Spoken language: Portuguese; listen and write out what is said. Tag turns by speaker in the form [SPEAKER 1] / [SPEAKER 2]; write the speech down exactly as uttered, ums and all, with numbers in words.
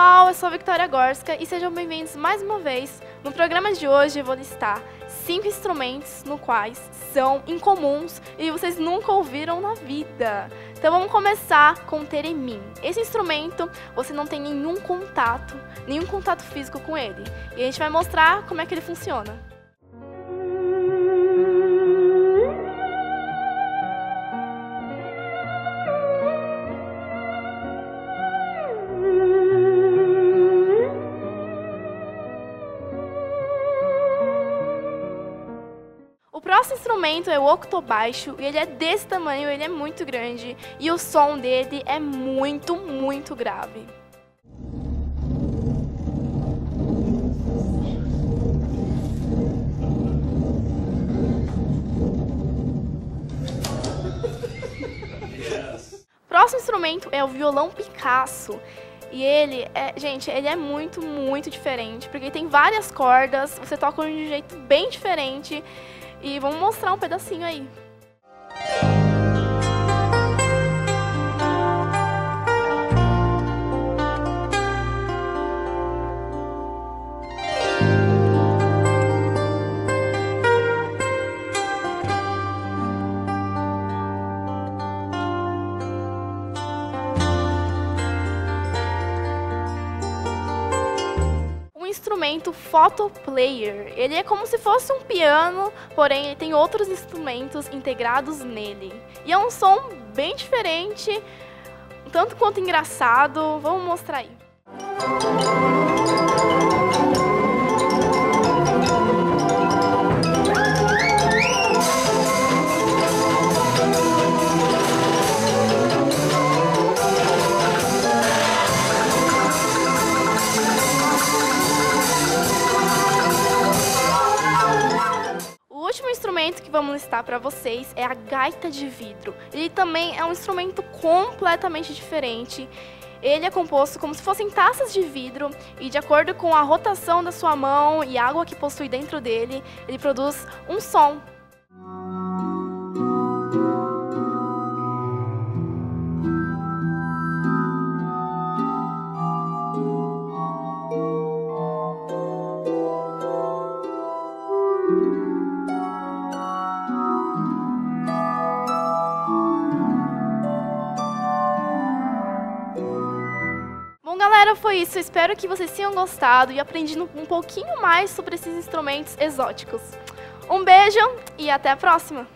[SPEAKER 1] pessoal, eu sou a Victoria Gorska e sejam bem-vindos mais uma vez. No programa de hoje eu vou listar cinco instrumentos no quais são incomuns e vocês nunca ouviram na vida. Então vamos começar com o Theremin. Esse instrumento você não tem nenhum contato, nenhum contato físico com ele. E a gente vai mostrar como é que ele funciona. O próximo instrumento é o octobaixo e ele é desse tamanho, ele é muito grande e o som dele é muito, muito grave. O próximo instrumento é o violão Picasso. E ele, é, gente, ele é muito, muito diferente, porque tem várias cordas, você toca de um jeito bem diferente. E vamos mostrar um pedacinho aí. Instrumento photoplayer. Ele é como se fosse um piano, porém ele tem outros instrumentos integrados nele. E é um som bem diferente, tanto quanto engraçado. Vamos mostrar aí. O último instrumento que vamos listar para vocês é a gaita de vidro. Ele também é um instrumento completamente diferente. Ele é composto como se fossem taças de vidro e, de acordo com a rotação da sua mão e a água que possui dentro dele, ele produz um som. Bom, galera, foi isso. Espero que vocês tenham gostado e aprendido um pouquinho mais sobre esses instrumentos exóticos. Um beijo e até a próxima!